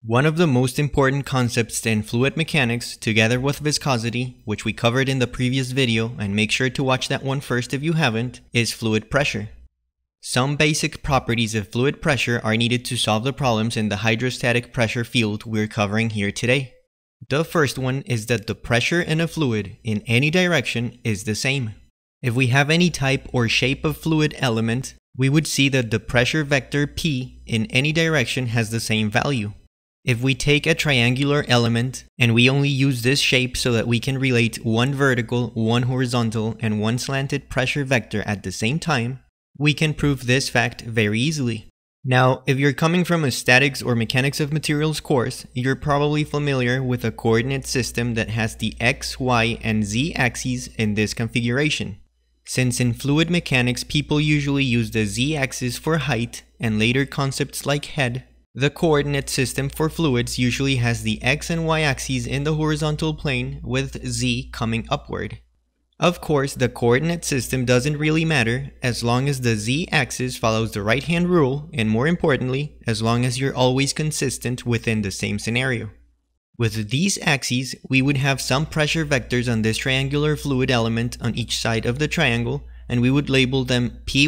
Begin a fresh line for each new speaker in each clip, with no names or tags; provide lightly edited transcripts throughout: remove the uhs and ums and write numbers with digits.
One of the most important concepts in fluid mechanics, together with viscosity, which we covered in the previous video, and make sure to watch that one first if you haven't, is fluid pressure. Some basic properties of fluid pressure are needed to solve the problems in the hydrostatic pressure field we're covering here today. The first one is that the pressure in a fluid in any direction is the same. If we have any type or shape of fluid element, we would see that the pressure vector P in any direction has the same value. If we take a triangular element and we only use this shape so that we can relate one vertical, one horizontal, and one slanted pressure vector at the same time, we can prove this fact very easily. Now, if you're coming from a statics or mechanics of materials course, you're probably familiar with a coordinate system that has the x, y, and z axes in this configuration. Since in fluid mechanics people usually use the z-axis for height and later concepts like head, the coordinate system for fluids usually has the x and y axes in the horizontal plane with z coming upward. Of course, the coordinate system doesn't really matter as long as the z-axis follows the right-hand rule, and more importantly, as long as you're always consistent within the same scenario. With these axes, we would have some pressure vectors on this triangular fluid element on each side of the triangle, and we would label them py,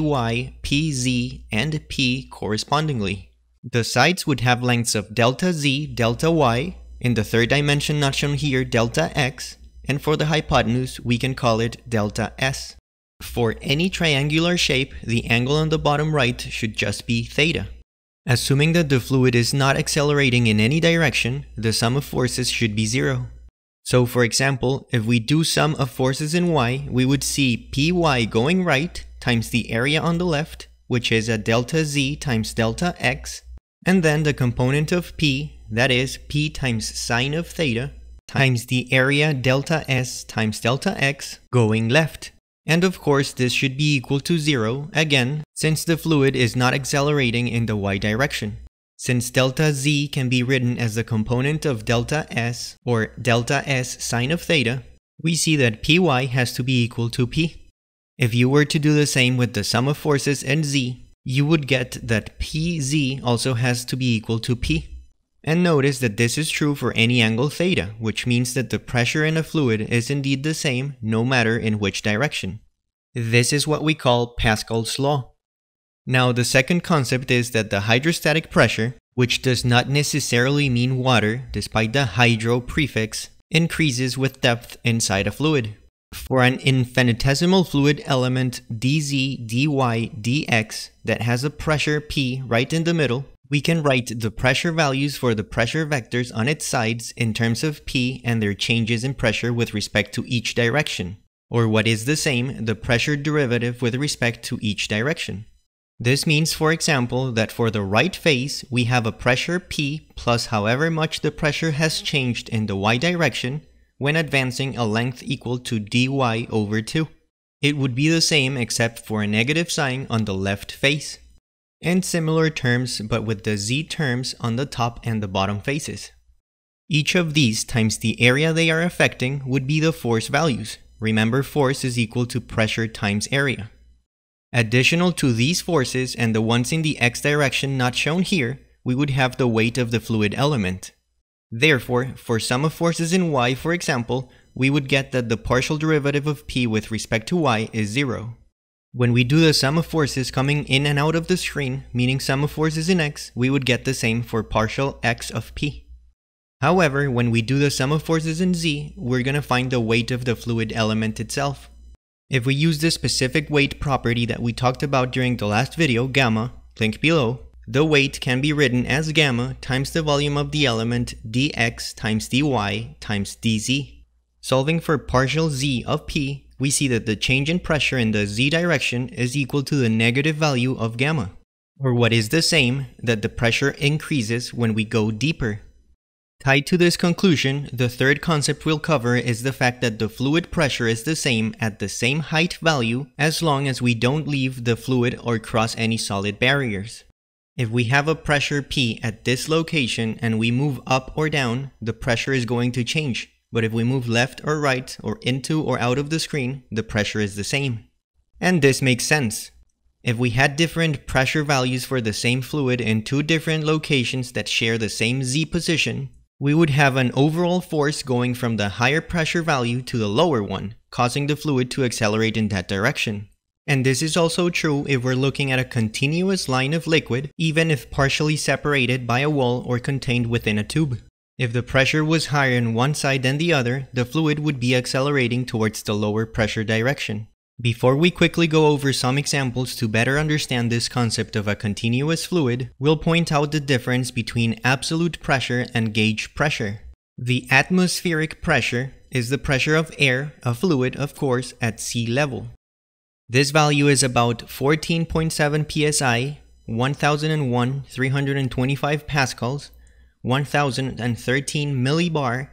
pz, and p correspondingly. The sides would have lengths of delta z, delta y, in the third dimension not shown here, delta x, and for the hypotenuse we can call it delta s. For any triangular shape, the angle on the bottom right should just be theta. Assuming that the fluid is not accelerating in any direction, the sum of forces should be zero. So for example, if we do sum of forces in y, we would see py going right times the area on the left, which is a delta z times delta x, and then the component of p, that is p times sine of theta, times the area delta s times delta x going left. And of course this should be equal to 0, again, since the fluid is not accelerating in the y direction. Since delta z can be written as the component of delta s, or delta s sine of theta, we see that py has to be equal to p. If you were to do the same with the sum of forces in z, you would get that pz also has to be equal to p. And notice that this is true for any angle theta, which means that the pressure in a fluid is indeed the same no matter in which direction. This is what we call Pascal's law. Now the second concept is that the hydrostatic pressure, which does not necessarily mean water despite the hydro prefix, increases with depth inside a fluid. For an infinitesimal fluid element dz, dy, dx that has a pressure P right in the middle, we can write the pressure values for the pressure vectors on its sides in terms of P and their changes in pressure with respect to each direction, or what is the same, the pressure derivative with respect to each direction. This means, for example, that for the right face, we have a pressure P plus however much the pressure has changed in the y direction when advancing a length equal to dy over 2. It would be the same except for a negative sign on the left face. And similar terms, but with the z terms on the top and the bottom faces. Each of these times the area they are affecting would be the force values. Remember, force is equal to pressure times area. Additional to these forces and the ones in the x direction not shown here, we would have the weight of the fluid element. Therefore, for sum of forces in y, for example, we would get that the partial derivative of p with respect to y is 0. When we do the sum of forces coming in and out of the screen, meaning sum of forces in x, we would get the same for partial x of p. However, when we do the sum of forces in z, we're going to find the weight of the fluid element itself. If we use the specific weight property that we talked about during the last video, gamma, link below, the weight can be written as gamma times the volume of the element dx times dy times dz. Solving for partial z of p, we see that the change in pressure in the z direction is equal to the negative value of gamma, or what is the same, that the pressure increases when we go deeper. Tied to this conclusion, the third concept we'll cover is the fact that the fluid pressure is the same at the same height value as long as we don't leave the fluid or cross any solid barriers. If we have a pressure P at this location and we move up or down, the pressure is going to change. But if we move left or right or into or out of the screen, the pressure is the same. And this makes sense. If we had different pressure values for the same fluid in two different locations that share the same Z position, we would have an overall force going from the higher pressure value to the lower one, causing the fluid to accelerate in that direction. And this is also true if we're looking at a continuous line of liquid, even if partially separated by a wall or contained within a tube. If the pressure was higher on one side than the other, the fluid would be accelerating towards the lower pressure direction. Before we quickly go over some examples to better understand this concept of a continuous fluid, we'll point out the difference between absolute pressure and gauge pressure. The atmospheric pressure is the pressure of air, a fluid of course, at sea level. This value is about 14.7 psi, 1001 325 pascals, 1013 millibar,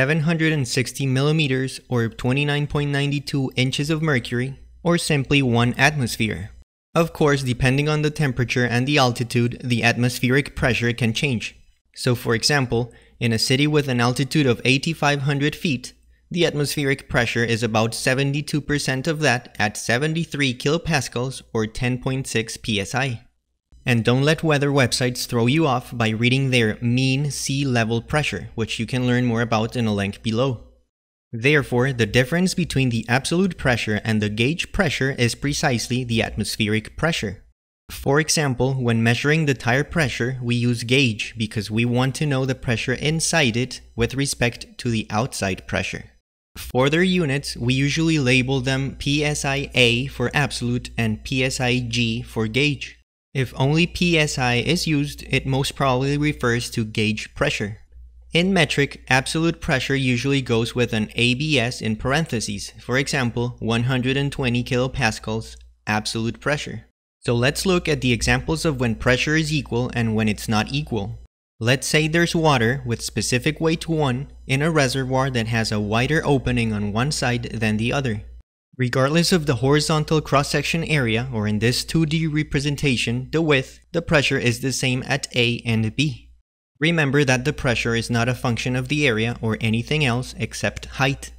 760 millimeters or 29.92 inches of mercury, or simply 1 atmosphere. Of course, depending on the temperature and the altitude, the atmospheric pressure can change. So for example, in a city with an altitude of 8,500 feet, the atmospheric pressure is about 72% of that at 73 kilopascals or 10.6 psi. And don't let weather websites throw you off by reading their mean sea level pressure, which you can learn more about in a link below. Therefore, the difference between the absolute pressure and the gauge pressure is precisely the atmospheric pressure. For example, when measuring the tire pressure, we use gauge because we want to know the pressure inside it with respect to the outside pressure. For their units, we usually label them PSI-A for absolute and PSI-G for gauge. If only PSI is used, it most probably refers to gauge pressure. In metric, absolute pressure usually goes with an ABS in parentheses, for example, 120 kilopascals, absolute pressure. So let's look at the examples of when pressure is equal and when it's not equal. Let's say there's water with specific weight 1 in a reservoir that has a wider opening on one side than the other. Regardless of the horizontal cross-section area, or in this 2D representation, the width, the pressure is the same at A and B. Remember that the pressure is not a function of the area or anything else except height.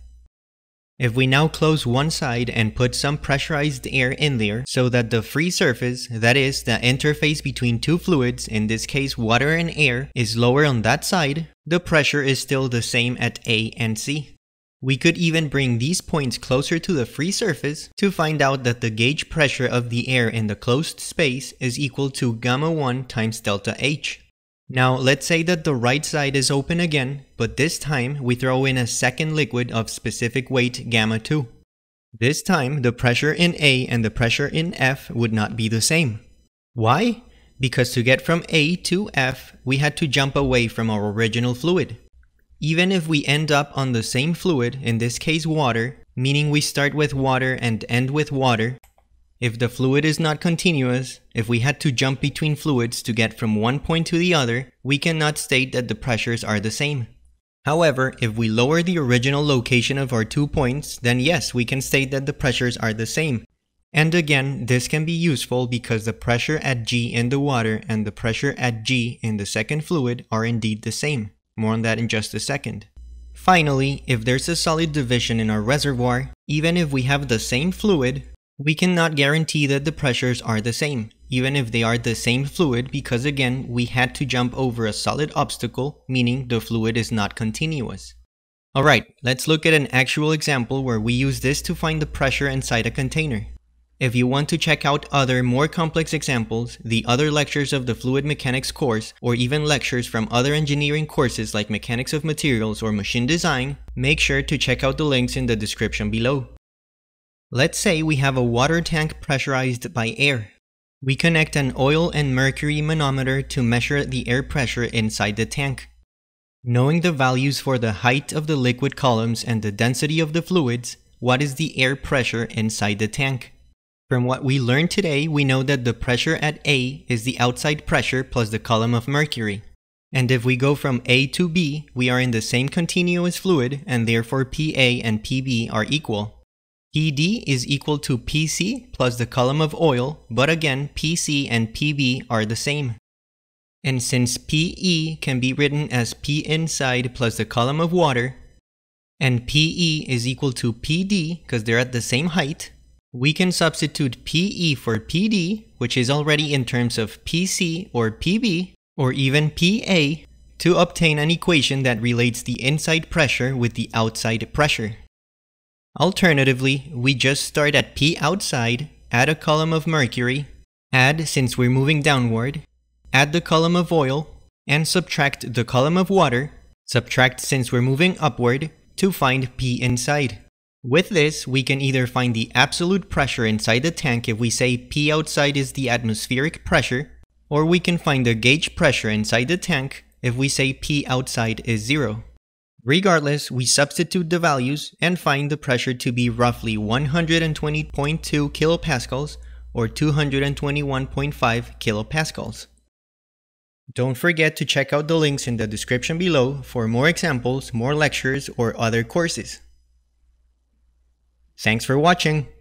If we now close one side and put some pressurized air in there so that the free surface, that is, the interface between two fluids, in this case water and air, is lower on that side, the pressure is still the same at A and C. We could even bring these points closer to the free surface to find out that the gauge pressure of the air in the closed space is equal to gamma 1 times delta H. Now let's say that the right side is open again, but this time we throw in a second liquid of specific weight gamma 2. This time the pressure in A and the pressure in F would not be the same. Why? Because to get from A to F, we had to jump away from our original fluid. Even if we end up on the same fluid, in this case water, meaning we start with water and end with water, if the fluid is not continuous, if we had to jump between fluids to get from one point to the other, we cannot state that the pressures are the same. However, if we lower the original location of our 2 points, then yes, we can state that the pressures are the same. And again, this can be useful because the pressure at G in the water and the pressure at G in the second fluid are indeed the same. More on that in just a second. Finally, if there's a solid division in our reservoir, even if we have the same fluid, we cannot guarantee that the pressures are the same, even if they are the same fluid, because again, we had to jump over a solid obstacle, meaning the fluid is not continuous. Alright, let's look at an actual example where we use this to find the pressure inside a container. If you want to check out other more complex examples, the other lectures of the fluid mechanics course, or even lectures from other engineering courses like mechanics of materials or machine design, make sure to check out the links in the description below. Let's say we have a water tank pressurized by air. We connect an oil and mercury manometer to measure the air pressure inside the tank. Knowing the values for the height of the liquid columns and the density of the fluids, what is the air pressure inside the tank? From what we learned today, we know that the pressure at A is the outside pressure plus the column of mercury. And if we go from A to B, we are in the same continuous fluid, and therefore PA and PB are equal. PD is equal to PC plus the column of oil, but again, PC and PB are the same. And since PE can be written as P inside plus the column of water, and PE is equal to PD because they're at the same height, We can substitute PE for PD, which is already in terms of PC or PB, or even PA, to obtain an equation that relates the inside pressure with the outside pressure. Alternatively, we just start at P outside, add a column of mercury, add since we're moving downward, add the column of oil, and subtract the column of water, subtract since we're moving upward, to find P inside. With this, we can either find the absolute pressure inside the tank if we say P outside is the atmospheric pressure, or we can find the gauge pressure inside the tank if we say P outside is 0. Regardless, we substitute the values and find the pressure to be roughly 120.2 kilopascals or 221.5 kilopascals. Don't forget to check out the links in the description below for more examples, more lectures, or other courses. Thanks for watching!